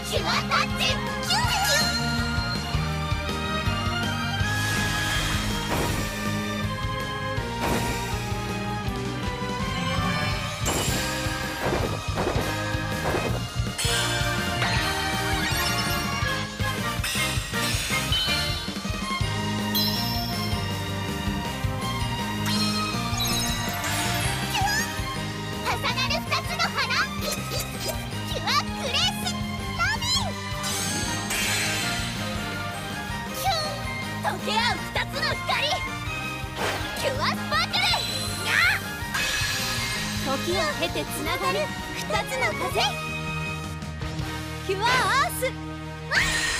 キュアタッチキュンキュン。溶け合う2つの光キュアスパークル。時を経てつながる2つの風キュアアース。